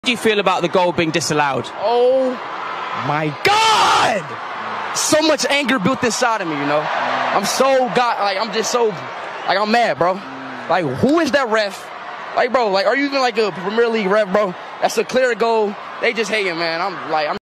How do you feel about the goal being disallowed? Oh my God! So much anger built inside of me, you know. I'm mad, bro. Like, who is that ref? Like, bro, like, are you even like a Premier League ref, bro? That's a clear goal. They just hating, man. I'm